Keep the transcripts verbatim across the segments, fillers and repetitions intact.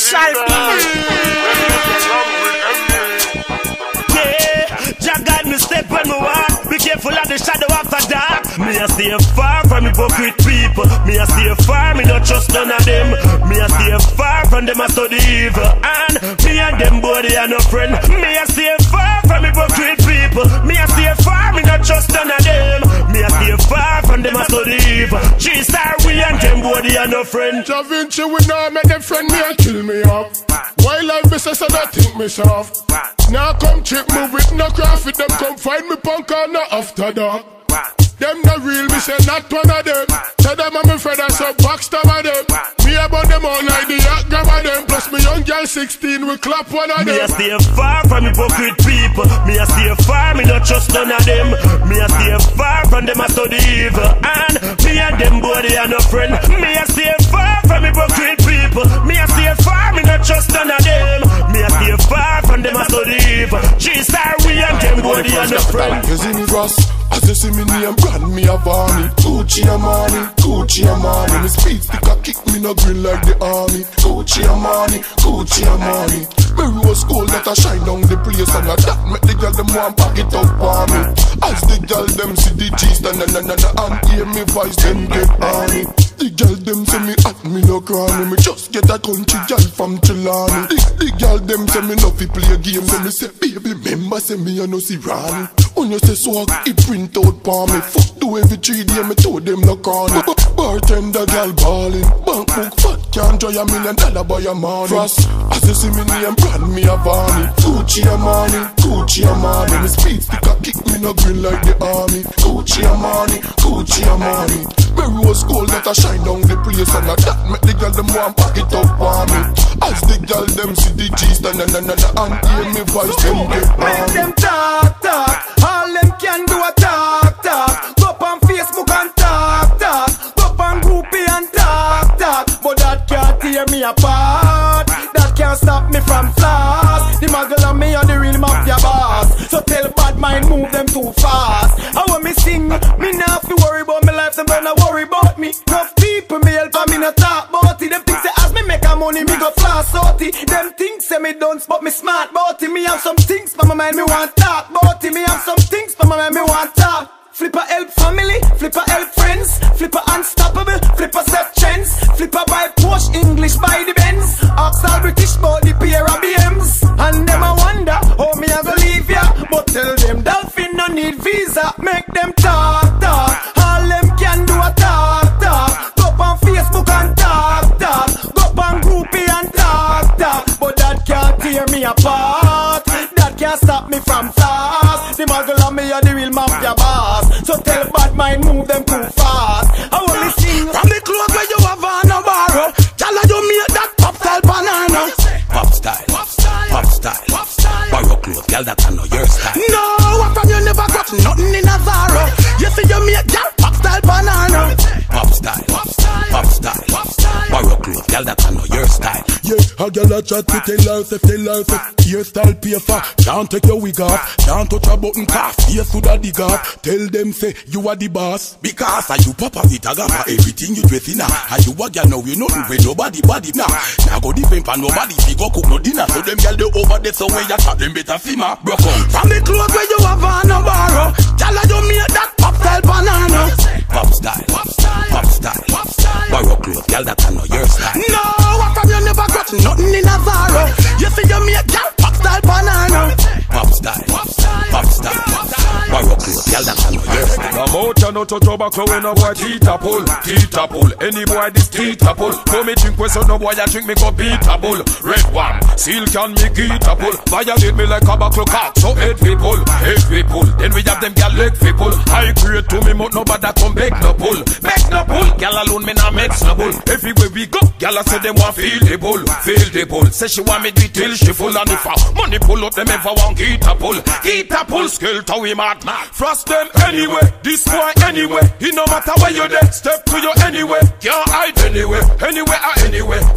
shall be. Yeah, Jah guide me step when me walk. Be careful of the shadow after dark. Me a stay far from hypocrite people. Me a stay far, me not trust none of them. Me a stay far from them a study evil. And me and them boy they are no friend. Me a stay far from hypocrite people. Me a stay far, me not trust none of them. Me a stay far from them a study evil. Three star we and them boy they are no friend. Jah Vinci we now make them friend me and kill me off. Why life is so that think me soft. Now come check me with no craft with them. Come find me punk or not after dark. Them not real, me say not one of them. Tell them I'm a friend, I so backstab of them. Me about them all like the yacht grab of them. Plus me young girl sixteen, we clap one of them. Me a stay far from hypocrite people. Me a stay far, me not trust none of them. Me a stay far from them a study evil. And me and them boy they are no friend. Me a stay far from hypocrite people. Me a stay far, me not trust none of them. Me a stay far from them a study evil. Three star we and them boy they are no friend. As you see me name brand me a Varney. Gucci Armani, Gucci Armani. Me speed stick a kick me no grill like the army. Gucci Armani, Gucci Armani. Me rose gold that a shine down the place. And a that make the girl them want pack it up for me. As the girl them see the G's na na na na na and hear me voice them get honey. The girl them say me at me no cranny. Me just get a country girl from Chilani. The, the girl them say me no fi play a game. Say me say baby remember say me a no see Rani. When you say swag it print out for me. Fuck do every three day me told them no corny. Bartender girl ballin'. Bank book fat can't enjoy a million dollar by a morning. Frost as you see me name brand me a Varney. Gucci Armani, Gucci Armani. Me speed stick a kick me no green like the army. Gucci Armani, Gucci Armani. Me rose gold that a shine down the place. And a that make the girl them want pack it up for me. As the girl them see the G's na na na na na and hear me voice them get honey. Make them talk talk. All them can do a talk talk. Go up on Facebook and talk talk. Go up on Groupie and talk talk. But that can't tear me apart. That can't stop me from flash. The muggle and me are the real mafia boss. So tell bad mind move them too fast. And when me sing, me not fi worry about my life. Them don't worry about me. Enough people me help and me not talk about it. Them think say as me make a money me go flash out it. Them things say me don't but me smart about it. Me have some things for my mind me want talk about it. Me have some things for my mind me want talk. Flipper help family, Flipper help friends, Flipper unstoppable, Flipper set trends, Flipper buy Porsche, English buy the Benz, ask all British about the pair of B Ms. And them I wonder how me I go leave ya, but tell them Dolphin no need visa, make them talk talk. All them can do a talk talk. Go up on Facebook and talk talk. Go up on Groupie and talk talk. But that can't tear me apart. That can't stop me from fast. The muggle and me are the real mafia boss. So tell bad mind move them too fast. I want me sing from the clothes where you have on a borrow. Tell her you make that pop style banana. Pop style, pop style, pop style, pop style. Borrow clothes, girl that I know your style. No, what from you never got nothing in a Zara. You see you make that pop style banana. Pop style, pop style, pop style, pop style. Borrow clothes, girl that I know your style. Yeah, a girl a chat to tell herself, tell herself. Hairstyle pay for, can't take your wig off. Can't touch a button calf, yes to the dig off. Tell them say you are the boss. Because are you papa vitagafa, everything you dress in. Are you a girl now, you know with nobody body now. Now go defend for nobody, she go cook no dinner. So them girl they over there, so when you chat them better see ma. Broke out from the clothes where you have on a borrow. Tell her you make that pop style banana. Pop style, pop style, pop style, pop style. Borrow clothes, girl that I know your style. No, what from you never got nothing in a Zara. You see you make that pop style banana. Pop style, pop style, pop style, pop style. Borrow clothes, girl that I know your style. No more no to tobacco when no boy teeth a pull, teeth a pull. Any boy this teeth a pull. For me drink with so no boy I drink me go beat a bull. Red one, seal can me get a pull. Violate me like a buckle cock, so head we pull, head we pull. Then we have them gal leg we pull. I create to me but nobody come beg no pull, beg no pull. Gal alone me nah make no bull. Everywhere we go, gal I say them want feel the bull, feel the bull. Say she want me do it till she full and if I money pull up them ever want get a pull, get a pull. Skill to we mad, frost them anyway. This boy anyway, he no matter where you there. Step to you anyway, can't hide anyway, anywhere or anyway. Feel it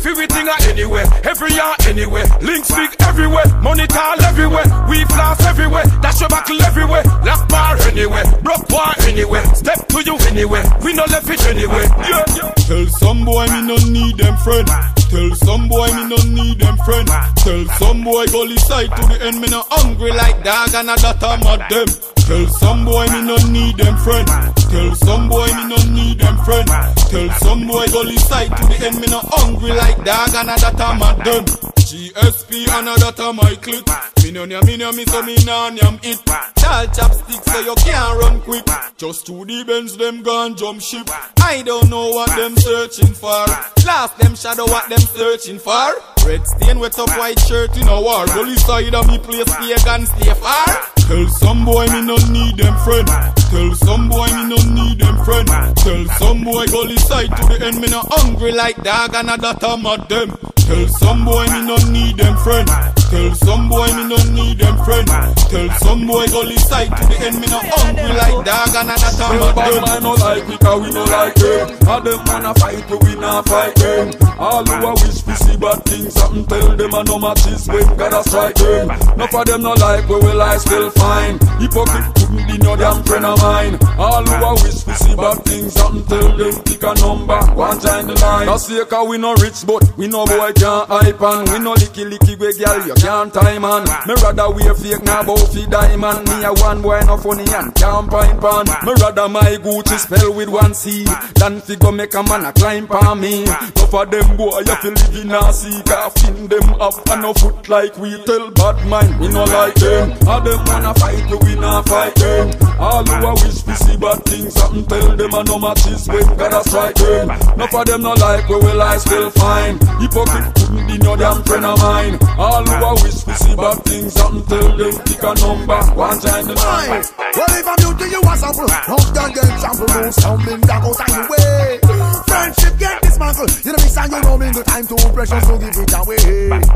Everything are anywhere, every year anywhere. Links big everywhere, money tall everywhere. We floss everywhere, dash your buckle everywhere. Lock bar anywhere, broke bar anywhere. Step to you anywhere, we no left it anywhere. Yeah, yeah. Tell some boy me no need them friend. Tell some boy me no need them friend. Tell some boy go side to the end, me no hungry like dog and a that I'm at them. Tell some boy me no need them friend. Tell some boy me no need them friend. Tell some boy go side to the end, me no hungry like dog and a that I'm at them. G S P and a that I'm my click. Me no nya me no me so me nah nyam it. Tall chopsticks so you can't run quick. Just to the Benz them gone jump ship. I don't know what them searching for. Last them shadow what them searching for. Red stain wet up white shirt in a war. Gully side of me place pagan stay far. Tell some boy me no need them friend. Tell some boy me no need them friend. Tell some boy gully side to the end, me no hungry like dog and a that I'm at them. Tell some boy me no need them friend. Tell some boy me no need them friend. Tell some boy gully side to the end, me no hungry like dog and a that I'm at them. I no like we cause we no like them. All them wanna fight but we not fight them. All who a wish to see bad things happen, tell them I no matches when gotta strike them. Enough of them no like we will I still fine. Hypocrite couldn't be no damn friend of mine. All who a wish to see bad things happen, tell them pick a number, one join the line. That's say cause we no rich but we no boy can't hype and we no licky licky we girl you can't time on. Me rather wear fake now bout fi diamond. Me a one boy no funny and can't pine pan. Me rather my Gucci spell with one C than fi go make a man a climb on me. No for them boy you fi live in a sea. Cause fin them up and no foot like we tell bad mind we no like them. All them wanna fight but we not fight them. All who a wish to see bad things happen, tell them I no matches when gotta strike them. Enough of them no like we will I still fine. Hypocrite couldn't be no damn friend of mine. All who a wish to see bad things happen, tell them pick a number, one join the line. Well, if I'm new to you a sample, don't get sample, no stumbling down, go sign the way. Friendship get dismantled, you know mix and you know mingle, time to precious to give it away.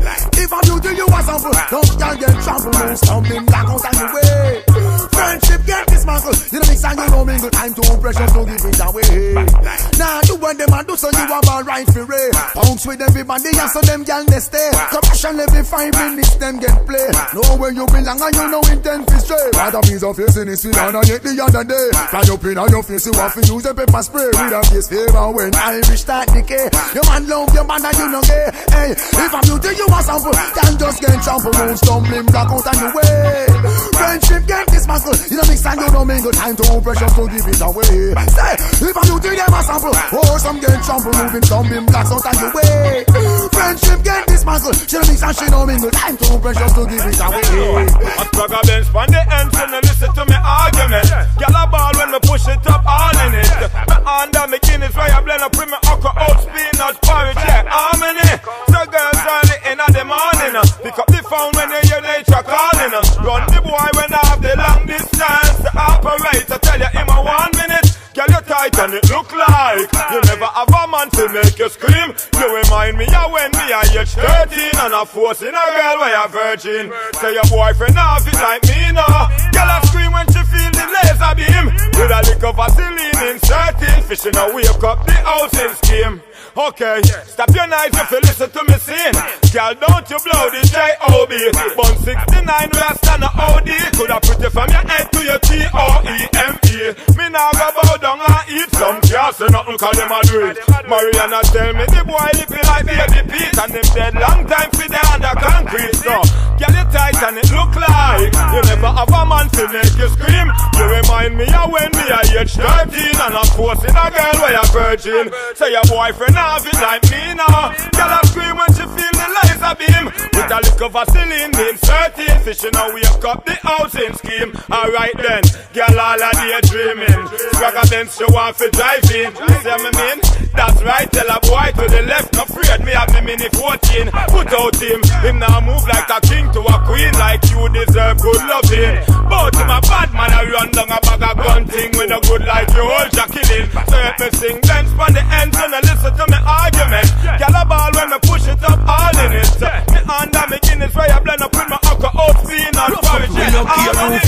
If I'm new to you a sample, don't get trample, no stumbling down, go sign the way. Friendship get dismantled, you know mix and you know mingle, time to precious to give it away. Now you want them and do so you have a right for it. Punks with everybody and so them gal they stay. Compassion every five minutes them get play. Know where you belong and you know intent to stray. Rather means of facing this with and yet the other day. Fly up in on your face you have to use a pepper spray. With a face favor when Irish start decay. Your man love your man and you know gay. Hey, if I'm new to you a sample, then just get trample. Won't stumbling block out on the way. Friendship get dismantled, you know mix and you know mingle, time to pressure to give it away. Say, if I'm new to them a sample, oh some get trample, moving stumbling blocks out on the way. Friendship get dismantled, she know mix and she know mingle, time to pressure to give it away. I plug a bench on the ends and listen to me argument. Girl a ball when me push it up all in it. Me under me Guinness where I blend up with me okra, oats, peanuts, porridge, yeah, harmony. So girls early in the morning, pick up the phone when you hear nature calling. Run the boy when I have the long distance. The operator tell you in a one minute. Girl, you tight and it look like you never have a man to make you scream. You remind me of when me I age thirteen and I forcing a girl where a virgin. Say your boyfriend have it like me now. Girl I scream when she feel the laser beam. With a lick of Vaseline inserting. Fishing a wake up the housing scheme. Okay, stop your knife if you listen to me sing. Girl, don't you blow the J O B. Bun sixty-nine we a stand a O D. Coulda put it from your head to your T O E M E. Me now go bow down and eat some can't say nothing cause them a do it. Mariana tell me the boy lippy like baby Pete. And them dead long time for the under concrete. So, girl you tight and it look like you never have a man to make you scream. You remind me of when me I age thirteen and I'm forcing a girl where a virgin. Say your boyfriend have it like me now. Girl I scream when she feel the laser beam. With a lick of Vaseline being thirteen. Fishing a wake up the housing scheme. Alright then, girl all a day dreaming. Swagger Benz she want to drive in. You see what I mean? That's right, tell a boy to the left. No afraid me have the mini fourteen. Put out him, him now move like a king to a queen. Like you deserve good loving. But him a bad man a run down a bag of gun thing. When a good like you all Jack killing. So let me sing Benz from the ends and I listen to me argument. Girl a ball when me push it up all in it. Me under me Guinness where I blend up with my okra, oats, peanuts, porridge. We no care who vex, we no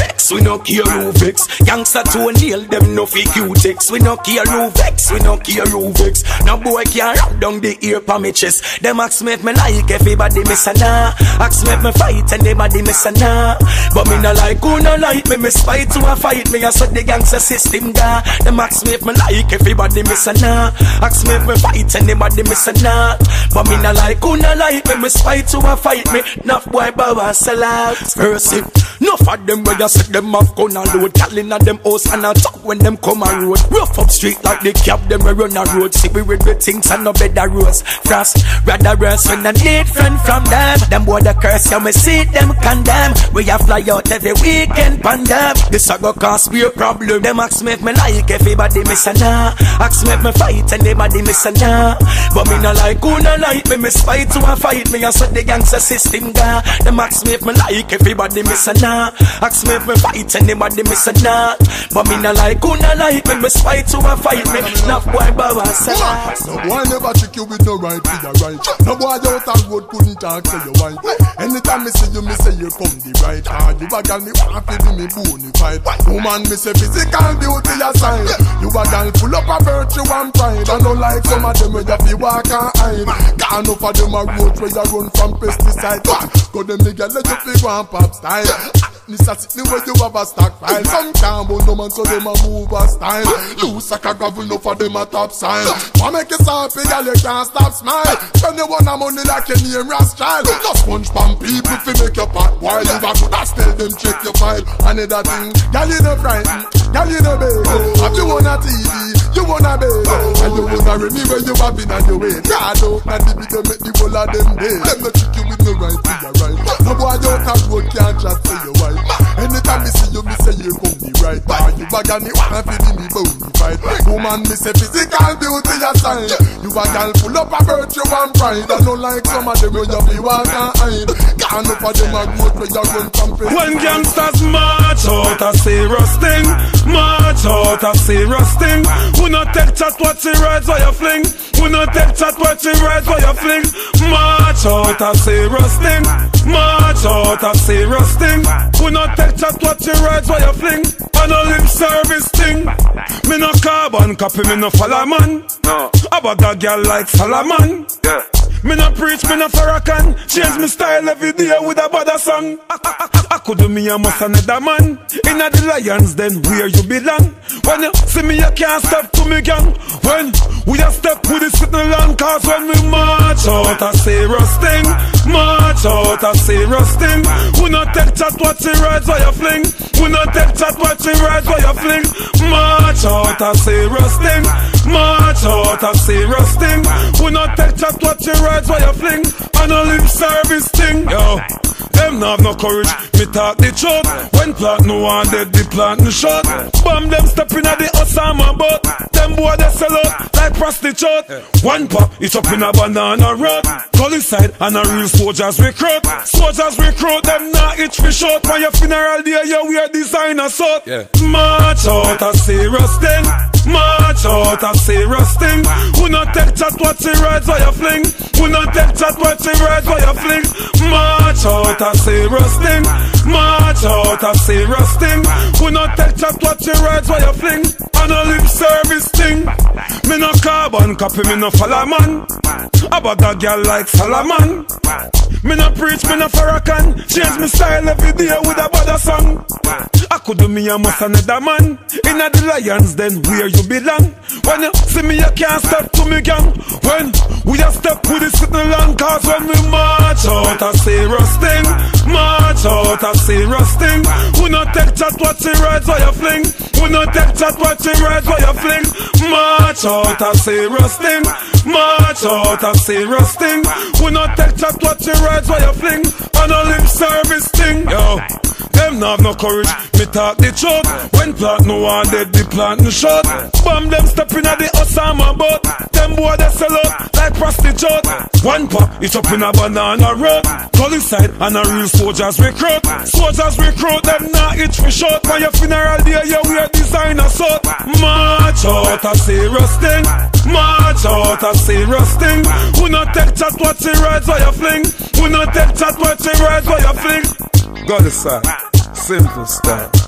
no care who vex. Youngster to nail them no fake Q-tex. We no care who vex, we no care who vex. No boy can rub down the ear pa me chest. Them ask me if me like everybody miss a nah. Ask me if me fight and everybody miss a nah. But me no like who no like me, me spite to a fight me. I saw the gangster system da. Them ask me if me like everybody miss a nah. Ask me if me fight and everybody miss a nah. But me no like who no like me, me spite to a fight me. Enough boy baba salad. Mercy. Enough of them where you set them off gun and load. Calling at them house and I talk when them come a road. Rough up street like the cab them we run a road. See we with the things and no better roads. Frost, rather rest when I need friend from them. Them boy the curse you me see them condemn. We a fly out every weekend pan them. This a go cause me a problem. Them ask me if me like everybody miss a nah. Ask me if me fight and everybody miss a nah. But me no like who no like me, me spite to a fight me. I saw the gangster system da. Them ask me if me like everybody miss a nah. Ask me if me fight and everybody miss a nah. But me no like who no like me, me spite to a fight me. Enough boy baba salad. No boy never trick you with no right to your right. No boy out on road couldn't talk to your wife. Anytime me see you, me say you come the right. Ah, you a girl me want to be me bonafide. Woman me say physical beauty aside. You a girl full up of virtue and pride. I don't like some of them where you feel walk and hide. Can't enough of them a road where you run from pesticide. Go them me girl let you feel one pop style. This a sitting where you have a stockpile. Some can't but no man so them a move a style. Loose like a gravel enough for them a top sign. Want make you happy girl you can't stop smile. Spend you want a money like your name Rothschild. No sponge pan people fi make your pot wild. You got to just tell them check your file. Another thing, girl you no frightened, girl you no baby. Have you on a T V, you want a baby. And you want a Remy when you have been on your way. God out and the big make the whole of them day. Them no trick you with no right to your right. No boy out on road can't chat to your wife. Anytime me see you, me say you come the right. Bar you bag and you wanna feel me bonafide. Woman me say physical beauty aside. You a girl full up of virtue and pride. I don't like some of them when you be walk and hide. Can't up of them a growth where you run from place. When gangsters march out a serious thing, march out a serious thing. Who not take chat what she rides while you fling. Who not take chat what she rides while you fling. March out a serious thing, march out a serious thing. Who not take chat what she rides while you fling. And a lip service thing. Me no carbon copy, me no follow man. No. I bag a girl like Solomon. Yeah. Me no preach, me no Farrakhan. Change me style every day with a bada song. I, I, I, I could do me a must another man. Inna the Lions, then where you belong. When you see me, you can't step to me gang. When we a step with the sitting along, cause when we march out a serious thing, march out a serious thing. We not take chat what she rides while you fling. We not take chat what she rides while you fling. March out a serious thing, march out a serious thing. We not take chat what she rides while you fling. And a lip service thing, yo. Them not have no courage, me talk the truth. When plant no one dead, the plant no shot. Bomb them stepping at the Osama boat. Them boy they sell out like prostitute. One pop, it's up in a banana road. Gully side and a real soldiers recruit. Soldiers recruit, them not itch for short. For your funeral day, you wear designer suit. Yeah. March out a serious thing, march out a serious thing. Who not take chat what she rides while you fling. Who not take chat what she rides while you fling. March out a serious thing, march out a serious thing. Who not take chat what she rides while you fling. And a lip service thing. Me no carbon copy, me no follow man. I bag a girl like Solomon. Me no preach, me no Farrakhan. Change me style every day with a bada song. I could do me a must another man. Inna the Lions, then where you belong. When you see me, you can't step to me gang. When we a step with the sitting along, cause when we march out a serious thing, march out a serious thing. We not take chat what she rides while you fling. We not take chat what she rides while you fling. March out a serious thing, march out a serious thing. We not take chat what she rides while you fling. And a lip service thing, yo. Them not have no courage, me talk the truth. When plant no one dead, the plant no shot. Bomb them stepping at the Osama boat. Them boy they sell out like prostitute. One pop, it's up in a banana road. Gully side and a real soldiers recruit. Soldiers recruit, them not itch for short. For your funeral day, you wear designer suit. March out a serious thing, march out a serious thing. Who not take chat what she rides while you fling. Who not take chat what she rides while you fling. Gully side, simple style.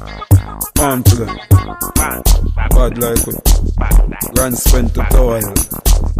On to that. Bad like it. Grand spent to toil.